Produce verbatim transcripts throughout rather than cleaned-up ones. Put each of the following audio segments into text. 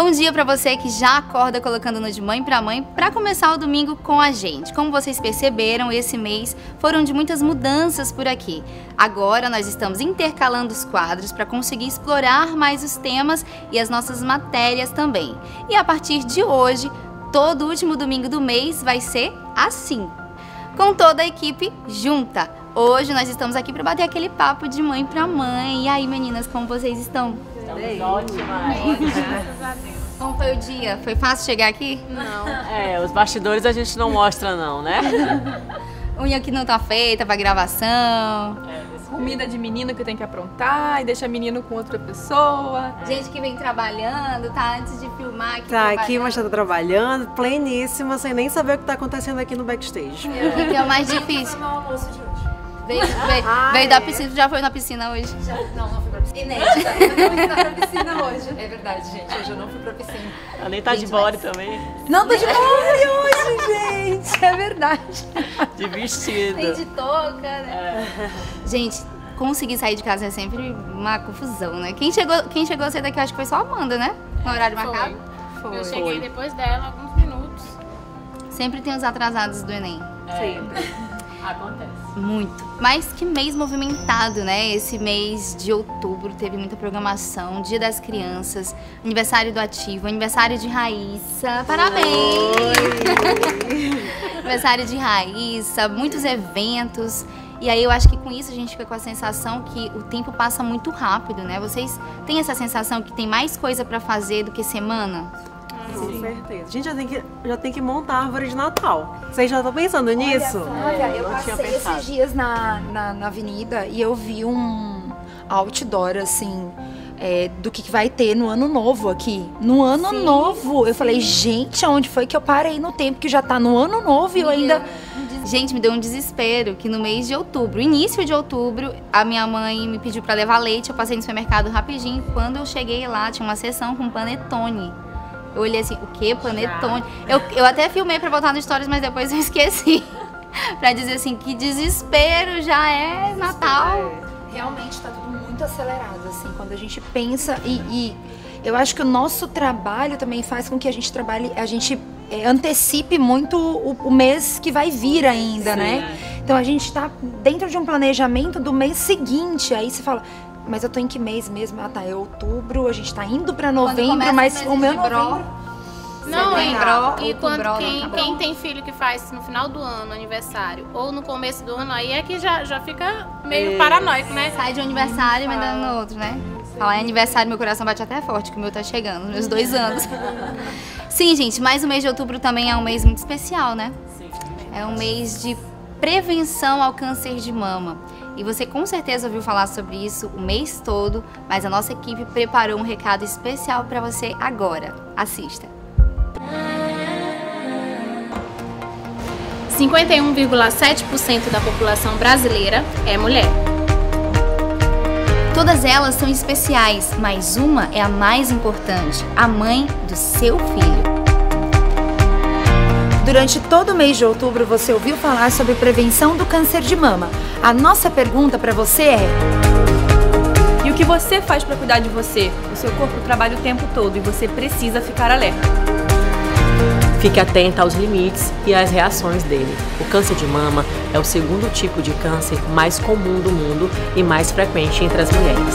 Bom dia para você que já acorda colocando no de mãe para mãe para começar o domingo com a gente. Como vocês perceberam, esse mês foram de muitas mudanças por aqui. Agora nós estamos intercalando os quadros para conseguir explorar mais os temas e as nossas matérias também. E a partir de hoje, todo último domingo do mês vai ser assim, com toda a equipe junta. Hoje nós estamos aqui para bater aquele papo de mãe para mãe. E aí, meninas, como vocês estão? Estamos ótimas. Graças a Deus. Como foi o dia? Foi fácil chegar aqui? Não. É, os bastidores a gente não mostra não, né? Unha que não tá feita pra gravação. É, comida de menino que tem que aprontar e deixa menino com outra pessoa. É. Gente que vem trabalhando, tá antes de filmar aqui. Tá aqui, mas tá trabalhando, pleníssima, sem nem saber o que tá acontecendo aqui no backstage. O que é o mais difícil? Foi no almoço de hoje. Veio, veio, ah, veio é? da piscina, já foi na piscina hoje? Já, não, não fui pra piscina. Inédita. Eu não fui pra piscina hoje. É verdade, gente. Hoje eu não fui pra piscina. Ela nem tá gente, de body mas... também. Não tô de body hoje, gente. É verdade. De vestido. Tem de touca, né? É. Gente, conseguir sair de casa é sempre uma confusão, né? Quem chegou, quem chegou cedo aqui, eu acho que foi só a Amanda, né? No horário Foi. marcado. Foi. Eu cheguei Foi. depois dela, alguns minutos. Sempre tem os atrasados do Enem. É. Sempre. Acontece. Muito. Mas que mês movimentado, né? Esse mês de outubro teve muita programação, Dia das Crianças, aniversário do Ativo, aniversário de Raíssa. Parabéns! Aniversário de Raíssa, muitos eventos. E aí eu acho que com isso a gente fica com a sensação que o tempo passa muito rápido, né? Vocês têm essa sensação que tem mais coisa pra fazer do que semana? Com certeza. A gente já tem, que, já tem que montar a árvore de Natal. Vocês já estão pensando nisso? Olha, eu não tinha passei pensado. esses dias na, na, na avenida e eu vi um outdoor, assim, é, do que, que vai ter no ano novo aqui. No ano Sim, novo. Eu sim. falei, gente, aonde foi que eu parei no tempo que já tá no ano novo e eu ainda... Gente, me deu um desespero que no mês de outubro, início de outubro, a minha mãe me pediu pra levar leite, eu passei no supermercado rapidinho. Quando eu cheguei lá, tinha uma sessão com panetone. Eu olhei assim, o que? Panetone? Eu, eu até filmei pra botar no Stories, mas depois eu esqueci. Pra dizer assim, que desespero, já é Natal. Realmente tá tudo muito acelerado, assim, quando a gente pensa e, e eu acho que o nosso trabalho também faz com que a gente trabalhe, a gente é, antecipe muito o, o mês que vai vir ainda, Sim. né? Então a gente tá dentro de um planejamento do mês seguinte, aí você fala, mas eu tô em que mês mesmo? Ah, tá, é outubro, a gente tá indo pra novembro, mas o meu novembro... Não, e, Setembro, e quando outubro, quem, não, quem tem filho que faz no final do ano, aniversário, ou no começo do ano, aí é que já, já fica meio É. paranoico, né? Sai de um aniversário e vai dando no outro, né? Falar em aniversário, meu coração bate até forte, que o meu tá chegando, meus dois anos. Sim, gente, mas o mês de outubro também é um mês muito especial, né? Sim. É um mês de prevenção ao câncer de mama. E você com certeza ouviu falar sobre isso o mês todo, mas a nossa equipe preparou um recado especial para você agora. Assista. cinquenta e um vírgula sete por cento da população brasileira é mulher. Todas elas são especiais, mas uma é a mais importante, a mãe do seu filho. Durante todo o mês de outubro você ouviu falar sobre prevenção do câncer de mama. A nossa pergunta para você é: E o que você faz pra cuidar de você? O seu corpo trabalha o tempo todo e você precisa ficar alerta. Fique atenta aos limites e às reações dele. O câncer de mama é o segundo tipo de câncer mais comum do mundo e mais frequente entre as mulheres.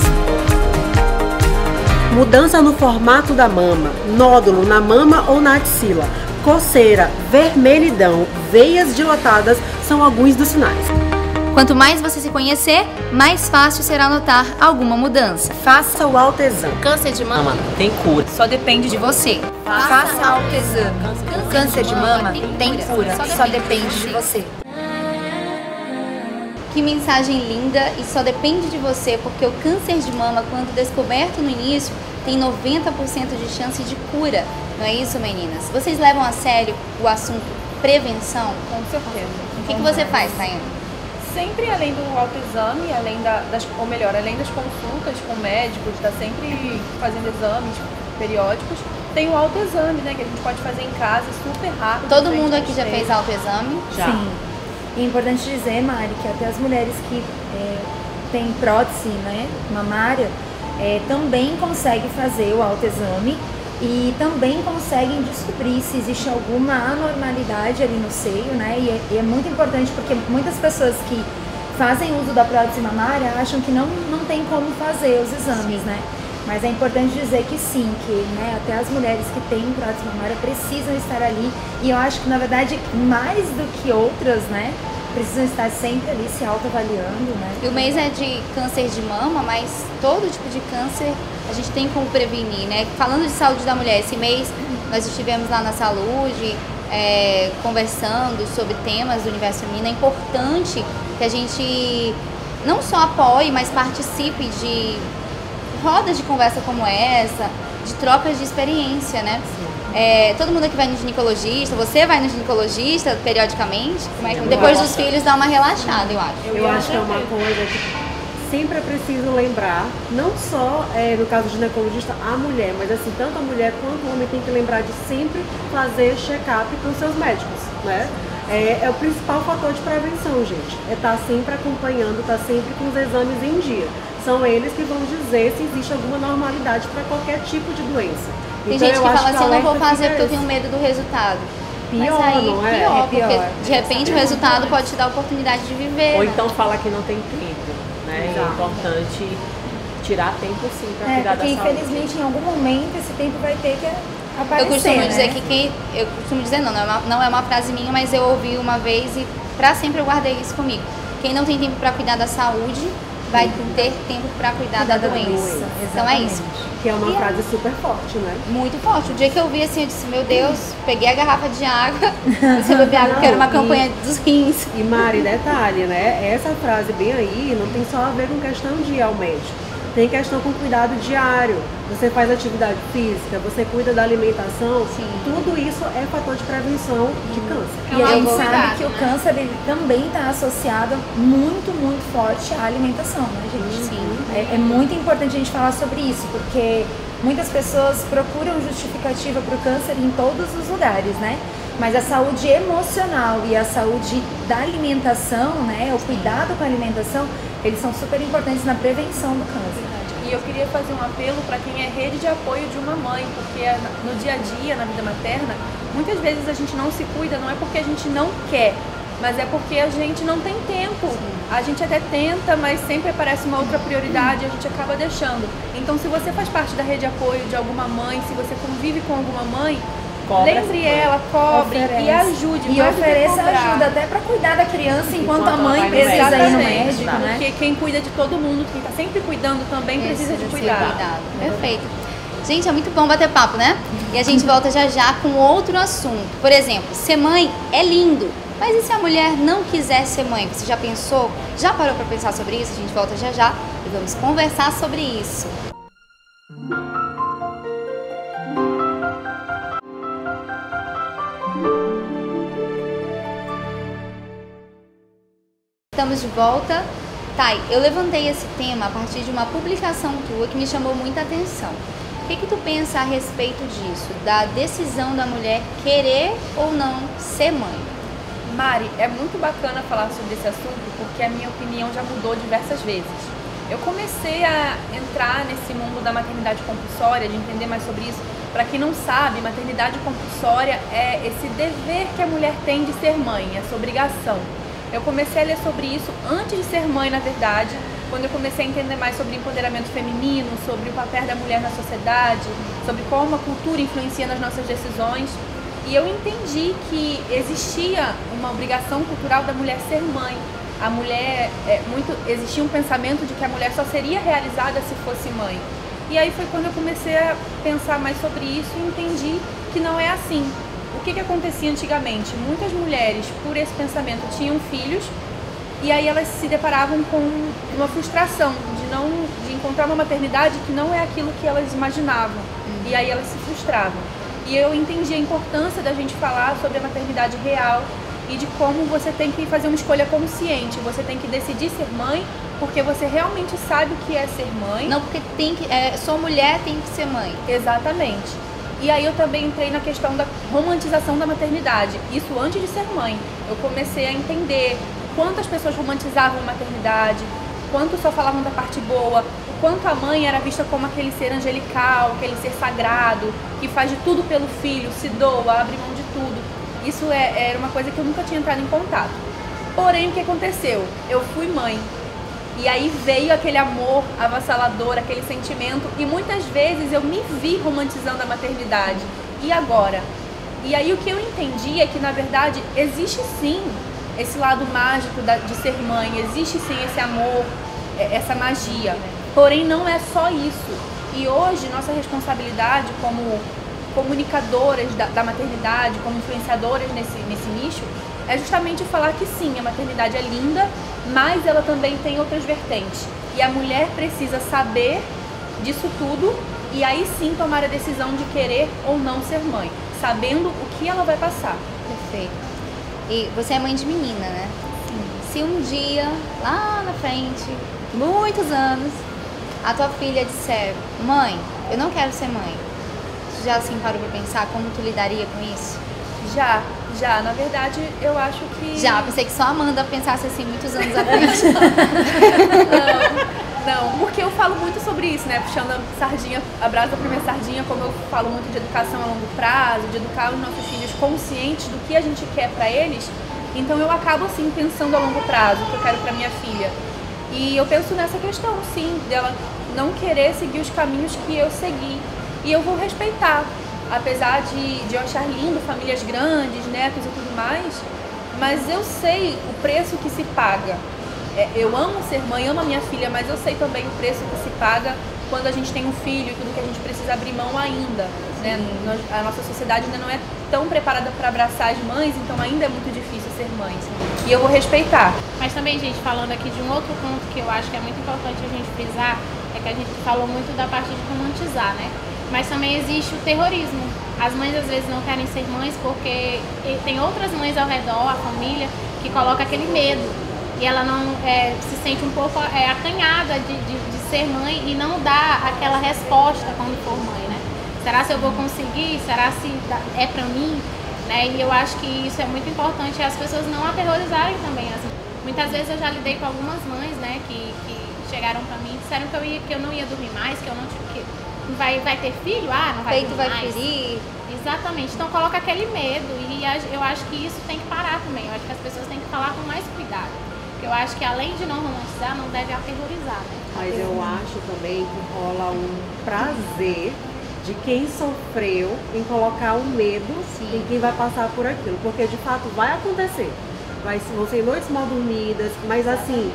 Mudança no formato da mama, nódulo na mama ou na axila, coceira, vermelhidão, veias dilatadas são alguns dos sinais. Quanto mais você se conhecer, mais fácil será notar alguma mudança. Faça o autoexame. Câncer de mama Mama tem cura. Só depende De de você. faça autoexame. O câncer de mama tem cura, só depende de você. Que mensagem linda, e só depende de você, porque o câncer de mama, quando descoberto no início, tem noventa por cento de chance de cura. Não é isso, meninas? Vocês levam a sério o assunto prevenção? Com certeza. O que, que você faz, Tayane? Sempre além do autoexame, além da, das, ou melhor, além das consultas com médicos, está sempre fazendo exames periódicos, tem o autoexame, né, que a gente pode fazer em casa, super rápido. Todo frente mundo ao aqui já espelho. fez autoexame? Já. Sim. E é importante dizer, Mari, que até as mulheres que é, têm prótese, né, mamária, é, também conseguem fazer o autoexame e também conseguem descobrir se existe alguma anormalidade ali no seio, né? E é, e é muito importante porque muitas pessoas que fazem uso da prótese mamária acham que não, não tem como fazer os exames, né? Mas é importante dizer que sim, que né, até as mulheres que têm prótese mamária precisam estar ali. E eu acho que, na verdade, mais do que outras, né? Precisam estar sempre ali se autoavaliando, né? E o mês é de câncer de mama, mas todo tipo de câncer a gente tem como prevenir, né? Falando de saúde da mulher, esse mês nós estivemos lá na Saúde, é, conversando sobre temas do universo feminino. É importante que a gente não só apoie, mas participe de rodas de conversa como essa, de trocas de experiência, né? É, todo mundo aqui vai no ginecologista, você vai no ginecologista periodicamente? Como é que, depois dos filhos dá uma relaxada, eu acho. Eu, eu acho que é uma coisa que sempre é preciso lembrar, não só é, no caso do ginecologista, a mulher, mas assim, tanto a mulher quanto o homem tem que lembrar de sempre fazer check-up com os seus médicos, né? É, é o principal fator de prevenção, gente. É estar sempre acompanhando, estar sempre com os exames em dia. São eles que vão dizer se existe alguma normalidade para qualquer tipo de doença. Tem então, gente que fala assim, eu não vou fazer porque eu esse. tenho medo do resultado. Pior, Mas aí, não é? pior, É pior. porque de repente o resultado pode te dar a oportunidade de viver. Ou né? então fala que não tem tempo, né? Exato. É importante tirar tempo sim para É, cuidar da porque saúde. infelizmente em algum momento esse tempo vai ter que aparecer, Eu costumo né? dizer que quem. Eu costumo dizer não, não é, uma, não é uma frase minha, mas eu ouvi uma vez e pra sempre eu guardei isso comigo. Quem não tem tempo pra cuidar da saúde, vai ter tempo pra cuidar, cuidar da, da doença. doença. Então é isso. Que é uma e frase super forte, né? Muito forte. O dia que eu vi assim, eu disse, meu Deus, peguei a garrafa de água, você beber água, que era uma campanha e, dos rins. E Mari, detalhe, né? Essa frase bem aí não tem só a ver com questão de ir ao médico. Tem questão com cuidado diário. Você faz atividade física, você cuida da alimentação. Sim. Tudo isso é fator de prevenção de câncer. E a gente É um sabe cuidado, que o né? câncer ele também está associado muito, muito forte à alimentação, né, gente? Sim. É, é muito importante a gente falar sobre isso, porque muitas pessoas procuram justificativa para o câncer em todos os lugares, né? Mas a saúde emocional e a saúde da alimentação, né, o cuidado com a alimentação, eles são super importantes na prevenção do câncer. E eu queria fazer um apelo para quem é rede de apoio de uma mãe, porque no dia a dia, na vida materna, muitas vezes a gente não se cuida, não é porque a gente não quer, mas é porque a gente não tem tempo. A gente até tenta, mas sempre aparece uma outra prioridade e a gente acaba deixando. Então, se você faz parte da rede de apoio de alguma mãe, se você convive com alguma mãe, Cobra lembre ela, cobre Oferece. e ajude. E mais do que ofereça cobrar. ajuda até para cuidar da criança enquanto, Enquanto a mãe ela vai no precisa ir no Exatamente, médico, né? porque quem cuida de todo mundo, quem está sempre cuidando também precisa de Esse cuidar. cuidado. Perfeito. Gente, é muito bom bater papo, né? E a gente volta já já com outro assunto. Por exemplo, ser mãe é lindo, mas e se a mulher não quiser ser mãe? Você já pensou? Já parou para pensar sobre isso? A gente volta já já e vamos conversar sobre isso. Estamos de volta. Thay, eu levantei esse tema a partir de uma publicação tua que me chamou muita atenção. O que que tu pensa a respeito disso, da decisão da mulher querer ou não ser mãe? Mari, é muito bacana falar sobre esse assunto porque a minha opinião já mudou diversas vezes. Eu comecei a entrar nesse mundo da maternidade compulsória, de entender mais sobre isso. Para quem não sabe, maternidade compulsória é esse dever que a mulher tem de ser mãe, essa obrigação. Eu comecei a ler sobre isso antes de ser mãe, na verdade, quando eu comecei a entender mais sobre empoderamento feminino, sobre o papel da mulher na sociedade, sobre como a cultura influencia nas nossas decisões. E eu entendi que existia uma obrigação cultural da mulher ser mãe. A mulher, é, muito, existia um pensamento de que a mulher só seria realizada se fosse mãe. E aí foi quando eu comecei a pensar mais sobre isso e entendi que não é assim. O que que acontecia antigamente? Muitas mulheres, por esse pensamento, tinham filhos e aí elas se deparavam com uma frustração de não de encontrar uma maternidade que não é aquilo que elas imaginavam. Uhum. E aí elas se frustravam. E eu entendi a importância da gente falar sobre a maternidade real e de como você tem que fazer uma escolha consciente. Você tem que decidir ser mãe porque você realmente sabe o que é ser mãe. Não porque tem que, é, sou mulher, tem que ser mãe. Exatamente. E aí eu também entrei na questão da romantização da maternidade. Isso antes de ser mãe. Eu comecei a entender quantas pessoas romantizavam a maternidade, quanto só falavam da parte boa, o quanto a mãe era vista como aquele ser angelical, aquele ser sagrado, que faz de tudo pelo filho, se doa, abre mão de tudo. Isso é, era uma coisa que eu nunca tinha entrado em contato. Porém, o que aconteceu? Eu fui mãe. E aí veio aquele amor avassalador, aquele sentimento, e muitas vezes eu me vi romantizando a maternidade. E agora? E aí o que eu entendi é que, na verdade, existe sim esse lado mágico de ser mãe, existe sim esse amor, essa magia. Porém, não é só isso. E hoje, nossa responsabilidade como comunicadoras da, da maternidade, como influenciadoras nesse, nesse nicho, é justamente falar que sim, a maternidade é linda, mas ela também tem outras vertentes. E a mulher precisa saber disso tudo e aí sim tomar a decisão de querer ou não ser mãe, sabendo o que ela vai passar. Perfeito. E você é mãe de menina, né? Sim. Se um dia, lá na frente, muitos anos, a tua filha disser: mãe, eu não quero ser mãe, tu já assim parou pra pensar como tu lidaria com isso? Já, já. Na verdade, eu acho que... Já, pensei que só a Amanda pensasse assim muitos anos à frente. não, não, porque eu falo muito sobre isso, né? Puxando a sardinha, a brasa da primeira sardinha, como eu falo muito de educação a longo prazo, de educar os nossos filhos conscientes do que a gente quer pra eles. Então eu acabo, assim, pensando a longo prazo, o que eu quero pra minha filha. E eu penso nessa questão, sim, dela não querer seguir os caminhos que eu segui. E eu vou respeitar. Apesar de, de eu achar lindo famílias grandes, netos e tudo mais, mas eu sei o preço que se paga. É, eu amo ser mãe, amo a minha filha, mas eu sei também o preço que se paga quando a gente tem um filho e tudo que a gente precisa abrir mão ainda. Né? Nós, a nossa sociedade ainda não é tão preparada para abraçar as mães, então ainda é muito difícil ser mãe. E eu vou respeitar. Mas também, gente, falando aqui de um outro ponto que eu acho que é muito importante a gente frisar, é que a gente falou muito da parte de romantizar, né? Mas também existe o terrorismo. As mães às vezes não querem ser mães porque tem outras mães ao redor, a família, que coloca aquele medo. E ela não é, se sente um pouco é, acanhada de, de, de ser mãe e não dá aquela resposta quando for mãe, né? Será se eu vou conseguir? Será se é pra mim? Né? E eu acho que isso é muito importante, as pessoas não aterrorizarem também. Assim, muitas vezes eu já lidei com algumas mães, né, que, que chegaram pra mim e disseram que eu, ia, que eu não ia dormir mais, que eu não tinha que Vai, vai ter filho? Ah, não vai Peito vai mais. ferir. Exatamente. Então coloca aquele medo e eu acho que isso tem que parar também. Eu acho que as pessoas têm que falar com mais cuidado. Porque eu acho que além de não romantizar, não deve aterrorizar, né? Mas eu acho também que rola um prazer de quem sofreu em colocar o medo Sim. em quem vai passar por aquilo. Porque de fato vai acontecer. Vai, vão ser noites mal dormidas, mas assim...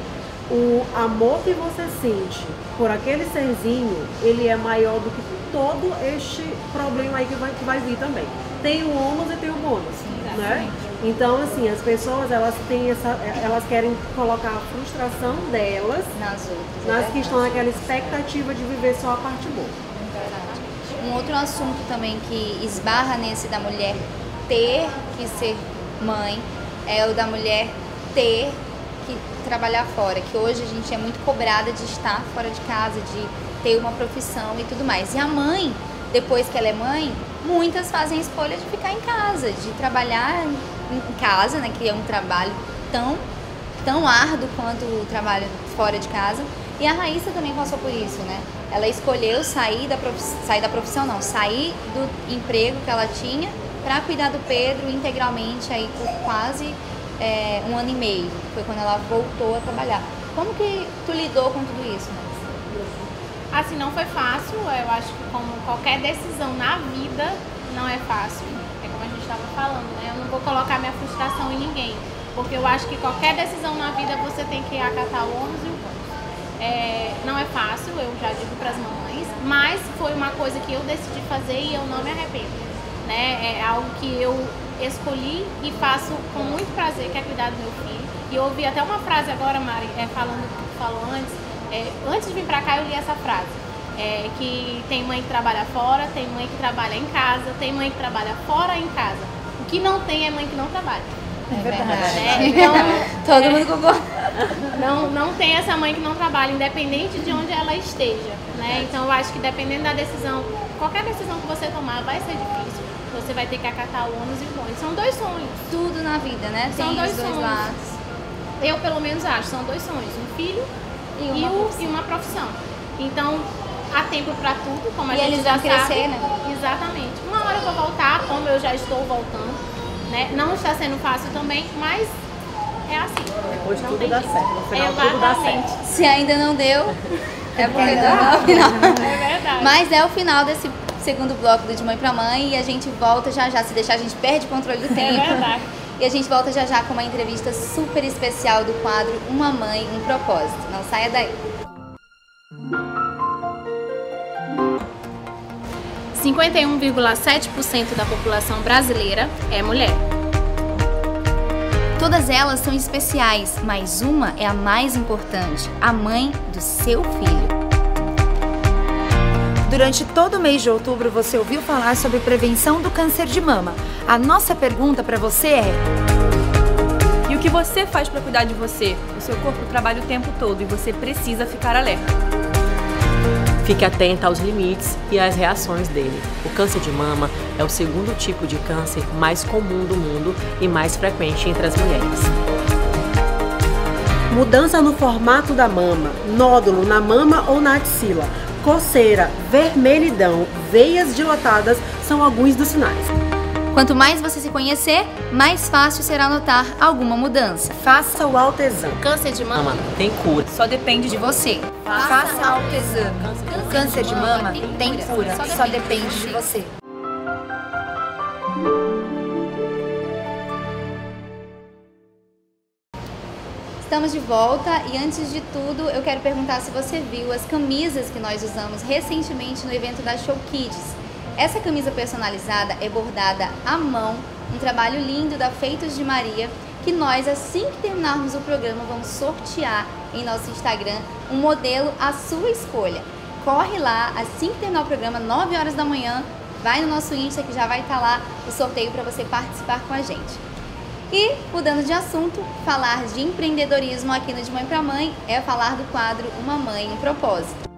O amor que você sente por aquele serzinho, ele é maior do que todo este problema aí que vai, que vai vir também. Tem o ônus e tem o bônus, né? Então, assim, as pessoas, elas têm essa, elas querem colocar a frustração delas nas outras, nas é que estão naquela expectativa de viver só a parte boa. Um outro assunto também que esbarra nesse da mulher ter que ser mãe é o da mulher ter que trabalhar fora, que hoje a gente é muito cobrada de estar fora de casa, de ter uma profissão e tudo mais. E a mãe, depois que ela é mãe, muitas fazem a escolha de ficar em casa, de trabalhar em casa, né, que é um trabalho tão, tão árduo quanto o trabalho fora de casa. E a Raíssa também passou por isso, né? Ela escolheu sair da profissão, sair da profissão não, sair do emprego que ela tinha para cuidar do Pedro integralmente aí por quase É, um ano e meio, foi quando ela voltou a trabalhar. Como que tu lidou com tudo isso, né? Assim, não foi fácil, eu acho que como qualquer decisão na vida, não é fácil. É como a gente estava falando, né? Eu não vou colocar minha frustração em ninguém, porque eu acho que qualquer decisão na vida você tem que acatar o ônus e o bônus. É, não é fácil, eu já digo para as mamães, mas foi uma coisa que eu decidi fazer e eu não me arrependo. Né? É algo que eu escolhi e faço com muito prazer, que é cuidar do meu filho. E eu ouvi até uma frase agora, Mari, é, falando o que tu falou antes. É, antes de vir pra cá eu li essa frase. É, que tem mãe que trabalha fora, tem mãe que trabalha em casa, tem mãe que trabalha fora em casa. O que não tem é mãe que não trabalha. É verdade. É, então, Todo é, mundo concorda. Não, não tem essa mãe que não trabalha, independente de onde ela esteja. Né? Então eu acho que dependendo da decisão, qualquer decisão que você tomar vai ser difícil. Você vai ter que acatar o ônus e o bônus. São dois sonhos. Tudo na vida, né? São Tem dois, os dois sonhos. lados. Eu, pelo menos, acho. São dois sonhos. Um filho E uma e, o- profissão. e uma profissão. Então, há tempo para tudo, como a E gente eles já vão crescer, sabe. né? Exatamente. Uma hora eu vou voltar, como eu já estou voltando, né? Não está sendo fácil também, mas é assim. Depois Não tudo tem dá jeito. certo. No final tudo dá Exatamente. certo. Se ainda não deu, é porque ainda não é o final. É verdade. Mas é o final desse segundo bloco do De Mãe Pra Mãe e a gente volta já já. Se deixar, a gente perde o controle do tempo. É verdade. E a gente volta já já com uma entrevista super especial do quadro Uma Mãe, um Propósito. Não saia daí. cinquenta e um vírgula sete por cento da população brasileira é mulher. Todas elas são especiais, mas uma é a mais importante, a mãe do seu filho. Durante todo o mês de outubro, você ouviu falar sobre prevenção do câncer de mama. A nossa pergunta para você é: E o que você faz para cuidar de você? O seu corpo trabalha o tempo todo e você precisa ficar alerta. Fique atenta aos limites e às reações dele. O câncer de mama é o segundo tipo de câncer mais comum do mundo e mais frequente entre as mulheres. Mudança no formato da mama, nódulo na mama ou na axila, coceira, vermelhidão, veias dilatadas são alguns dos sinais. Quanto mais você se conhecer, mais fácil será notar alguma mudança. Faça o autoexame. Câncer de mama Mama tem cura. Só depende De de você. faça autoexame. O câncer de mama tem cura, só depende de você. Estamos de volta e antes de tudo eu quero perguntar se você viu as camisas que nós usamos recentemente no evento da Show Kids. Essa camisa personalizada é bordada à mão, um trabalho lindo da Feitos de Maria, que nós, assim que terminarmos o programa, vamos sortear em nosso Instagram um modelo à sua escolha. Corre lá, assim que terminar o programa, nove horas da manhã, vai no nosso Insta que já vai estar lá o sorteio para você participar com a gente. E, mudando de assunto, falar de empreendedorismo aqui no De Mãe Pra Mãe é falar do quadro Uma Mãe, um Propósito.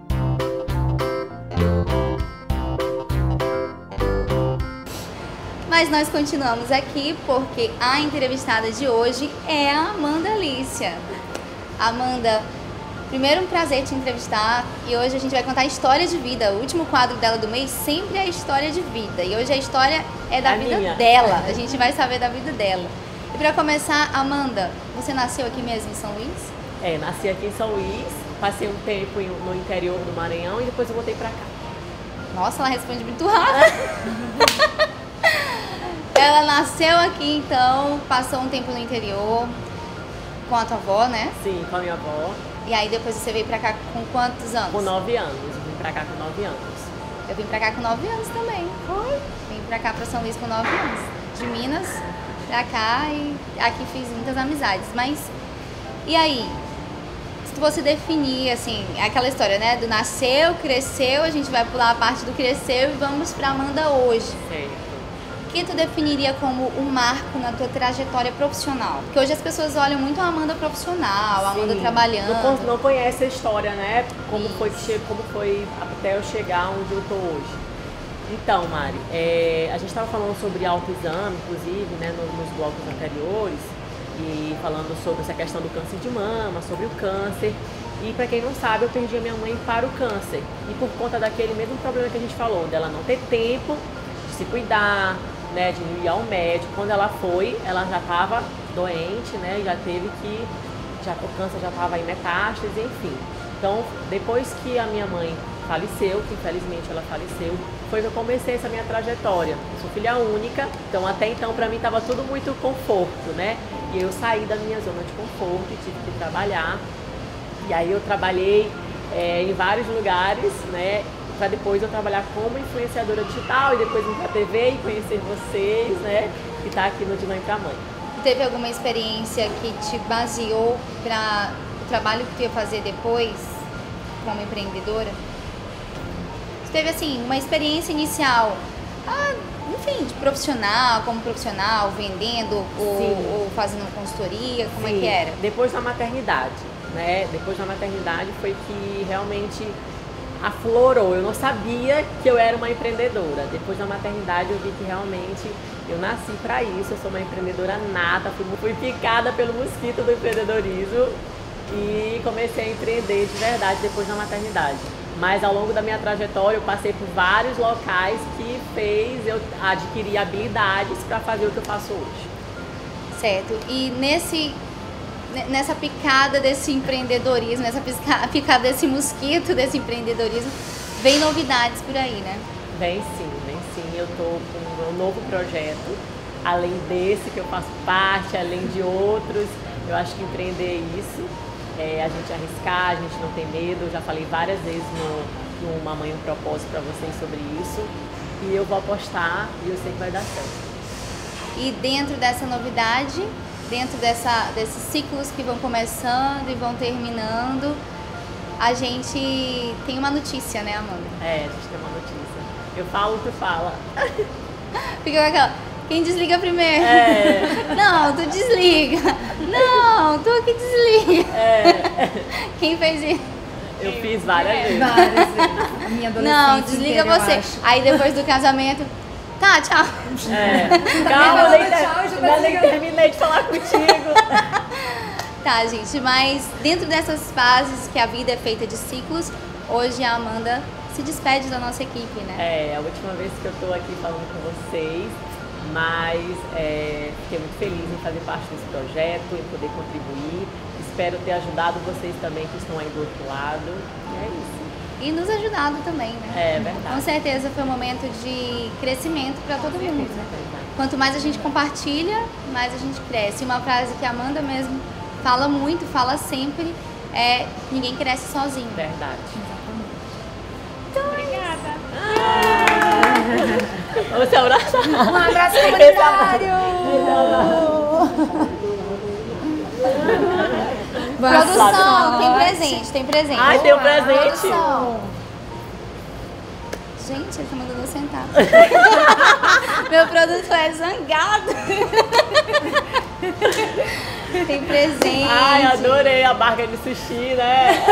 Mas nós continuamos aqui porque a entrevistada de hoje é a Amanda Alicia. Amanda, primeiro um prazer te entrevistar e hoje a gente vai contar a história de vida. O último quadro dela do mês sempre é a história de vida e hoje a história é da A vida minha. dela. A gente vai saber da vida dela. E para começar, Amanda, você nasceu aqui mesmo em São Luís? É, nasci aqui em São Luís, passei um tempo em- no interior do Maranhão e depois eu voltei pra cá. Nossa, ela responde muito rápido. Ela nasceu aqui, então, passou um tempo no interior com a tua avó, né? Sim, com a minha avó, E aí depois você veio pra cá com quantos anos? com nove anos. Eu vim pra cá com nove anos. Eu vim pra cá com nove anos também. Foi? Vim pra cá, pra São Luís, com nove anos. De Minas pra cá e aqui fiz muitas amizades. Mas, e aí? Se você definir, assim, aquela história, né? Do nasceu, cresceu, a gente vai pular a parte do cresceu e vamos pra Amanda hoje. Certo. O que tu definiria como um marco na tua trajetória profissional? Porque hoje as pessoas olham muito a Amanda profissional, a Amanda Sim. trabalhando. Não, con- não conhece a história, né? Como foi, que che- como foi até eu chegar onde eu tô hoje. Então, Mari, é, a gente estava falando sobre autoexame, inclusive, né, nos, nos blocos anteriores, e falando sobre essa questão do câncer de mama, sobre o câncer. E para quem não sabe, eu perdi a minha mãe para o câncer. E por conta daquele mesmo problema que a gente falou, dela não ter tempo de se cuidar, né, de ir ao médico. Quando ela foi, ela já estava doente, né, já teve que, já, o câncer já estava em metástase, enfim. Então, depois que a minha mãe faleceu, que infelizmente ela faleceu, foi que eu comecei essa minha trajetória. Eu sou filha única, então até então para mim estava tudo muito conforto, né? E eu saí da minha zona de conforto e tive que trabalhar. E aí eu trabalhei é, em vários lugares, né? Para depois eu trabalhar como influenciadora digital e depois ir para a T V e conhecer vocês, né? E estar aqui no De Mãe Pra Mãe. Teve alguma experiência que te baseou para o trabalho que tu ia fazer depois como empreendedora? Tu teve assim uma experiência inicial, ah, enfim, de profissional, como profissional, vendendo ou, Sim. ou fazendo consultoria, como é Sim, que era? Depois da maternidade, né? Depois da maternidade foi que realmente aflorou. Eu não sabia que eu era uma empreendedora. Depois da maternidade eu vi que realmente eu nasci para isso. Eu sou uma empreendedora nata, fui, fui picada pelo mosquito do empreendedorismo e comecei a empreender de verdade depois da maternidade. Mas ao longo da minha trajetória eu passei por vários locais que fez eu adquirir habilidades para fazer o que eu faço hoje. Certo. E nesse, nessa picada desse empreendedorismo, nessa picada desse mosquito desse empreendedorismo, vem novidades por aí, né? Vem sim, vem sim. Eu tô com um novo projeto, além desse que eu faço parte, além de outros. Eu acho que empreender é isso. É a gente arriscar, a gente não tem medo. Eu já falei várias vezes no, no Mamãe um Propósito para vocês sobre isso. E eu vou apostar e eu sei que vai dar certo. E dentro dessa novidade, dentro dessa, desses ciclos que vão começando e vão terminando, a gente tem uma notícia, né, Amanda? É, a gente tem uma notícia. Eu falo, tu fala. Fica com aquela... Quem desliga primeiro? É. Não, tu desliga. Não, tu que desliga. É. Quem fez isso? Eu fiz várias vezes. Várias vezes. A minha adolescência Não, desliga inteira, eu você. acho. Aí depois do casamento, tá, tchau. É. Calma, falando nem, tchau, já tá ainda nem desligando. terminei de falar contigo. Tá, gente, mas dentro dessas fases que a vida é feita de ciclos, hoje a Amanda se despede da nossa equipe, né? É, a última vez que eu tô aqui falando com vocês, mas é, fiquei muito feliz em fazer parte desse projeto, em poder contribuir. Espero ter ajudado vocês também que estão aí do outro lado. E é isso. E nos ajudado também, né? É verdade. Com certeza foi um momento de crescimento para todo mundo. Quanto mais a gente compartilha, mais a gente cresce. E uma frase que a Amanda mesmo fala muito, fala sempre, é: ninguém cresce sozinho. Verdade. Obrigada. Vamos se abraçar. Um abraço comunitário! Produção, tem presente, tem presente. Ai, tem um presente. Produção. Gente, ele tá mandando eu sentar. Meu produto é zangado. Tem presente. Ai, adorei a barca de sushi, né?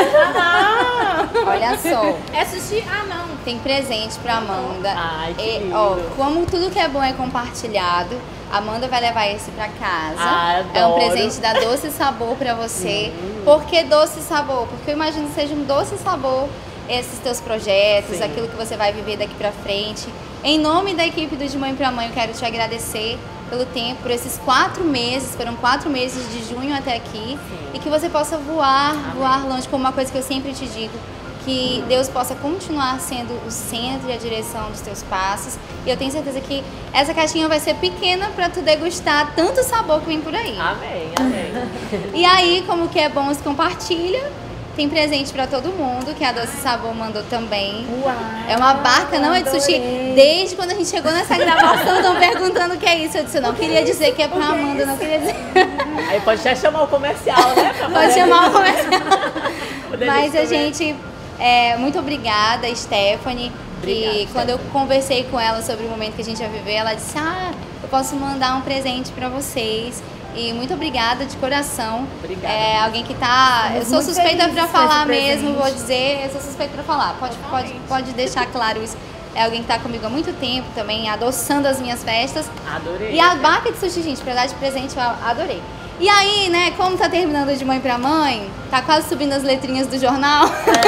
Olha só, É sushi? Ah, não. tem presente pra Amanda. Ai, que E, lindo. ó, como tudo que é bom é compartilhado, a Amanda vai levar esse pra casa. Ai, É um adoro. presente da Doce Sabor pra você. Por que Doce Sabor? Porque eu imagino que seja um doce sabor esses teus projetos, Sim. aquilo que você vai viver daqui pra frente. Em nome da equipe do De Mãe pra Mãe, eu quero te agradecer pelo tempo, por esses quatro meses, foram quatro meses de junho até aqui, Sim. e que você possa voar, Amém. voar longe, como uma coisa que eu sempre te digo, que Deus possa continuar sendo o centro e a direção dos teus passos, e eu tenho certeza que essa caixinha vai ser pequena para tu degustar tanto sabor que vem por aí. Amém, amém. E aí, como que é bom se compartilha, tem presente para todo mundo, que a Doce Sabor mandou também. Uau, É uma barca, não é de sushi. adorei. Desde quando a gente chegou nessa gravação, estão perguntando o que é isso. Eu disse, eu não queria dizer que é pra Amanda, eu não queria dizer. Aí pode já chamar o comercial, né? pra Pode fazer- chamar o comercial. poder Mas a comer. gente, é, muito obrigada, Stephanie, que Obrigada, quando eu Stephanie. conversei com ela sobre o momento que a gente ia viver, ela disse, ah, eu posso mandar um presente pra vocês. E muito obrigada de coração. Obrigada. É alguém que tá. Eu Estamos sou muito suspeita felizes pra com falar esse mesmo, presente. vou dizer, eu sou suspeita pra falar. Pode, pode, pode deixar claro isso. É alguém que tá comigo há muito tempo também, adoçando as minhas festas. Adorei. E a barca de sushi, gente, pra dar de presente, eu adorei. E aí, né, como tá terminando de mãe pra mãe, tá quase subindo as letrinhas do jornal.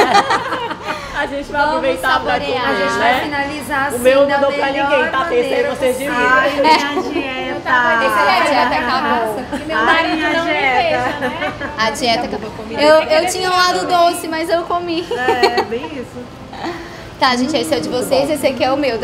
A gente vai Vamos aproveitar pra saborear. comer, A gente né? vai finalizar assim O meu não da dou pra melhor ninguém, tá? Esse aí maneira vocês dividem. Ai, possível. minha dieta. Esse aí a dieta acabou. Que meu Ai, marido minha não me dieta. veja, né? A dieta acabou. Eu, eu tinha um lado doce, mas eu comi. É, bem isso. Tá, gente, esse é o de vocês, esse aqui é o meu. É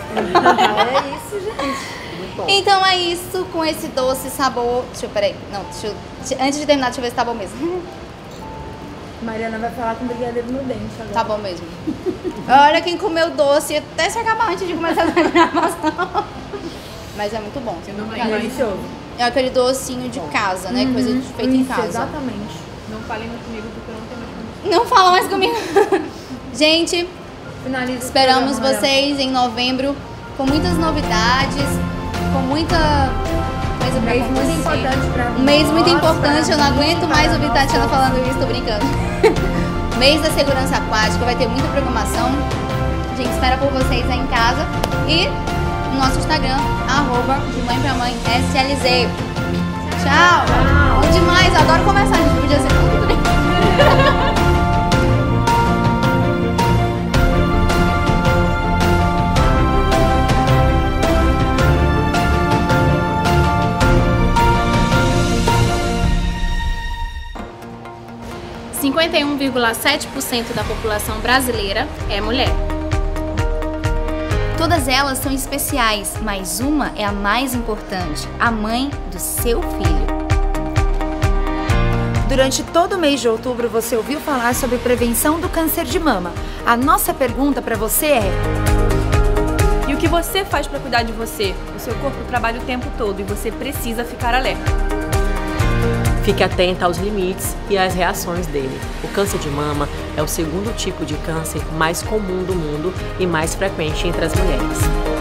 isso, gente. Muito bom. Então é isso, com esse doce sabor. Deixa eu, peraí. Não, deixa eu. Antes de terminar, deixa eu ver se tá bom mesmo. Mariana vai falar com brigadeiro no dente agora. Tá bom mesmo. Olha quem comeu doce, até se acabar antes de começar a gravação. Mas é muito bom. É delicioso. É aquele docinho de casa, né? Coisa de- feita em Isso, casa. exatamente. Não falem muito comigo porque eu não tenho mais como. Não fala mais comigo. Gente, Finaliza o esperamos programa, vocês em novembro com muitas novidades, com muita coisa Um pra mês muito acontecer. importante pra Um mês muito nós, importante, eu não pra aguento mim, mais pra ouvir nós. Tatiana falando isso, tô brincando. Mês da segurança aquática, vai ter muita programação. A gente espera por vocês aí em casa. E no nosso Instagram, arroba de mãe pra mãe S L Z. Tchau! Bom demais, eu adoro conversar, a gente podia ser tudo bem. cinquenta e um vírgula sete por cento da população brasileira é mulher. Todas elas são especiais, mas uma é a mais importante, a mãe do seu filho. Durante todo o mês de outubro você ouviu falar sobre prevenção do câncer de mama. A nossa pergunta para você é: E o que você faz para cuidar de você? O seu corpo trabalha o tempo todo e você precisa ficar alerta. Fique atenta aos limites e às reações dele. O câncer de mama é o segundo tipo de câncer mais comum do mundo e mais frequente entre as mulheres.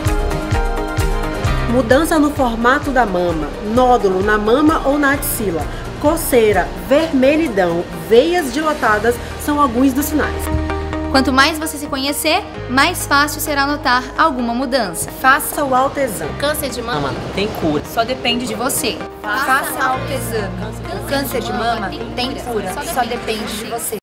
Mudança no formato da mama, nódulo na mama ou na axila, coceira, vermelhidão, veias dilatadas são alguns dos sinais. Quanto mais você se conhecer, mais fácil será notar alguma mudança. Faça o autoexame. Câncer de mama Mama tem cura. Só depende De de você. faça autoexame. O câncer de mama tem cura, só depende de você.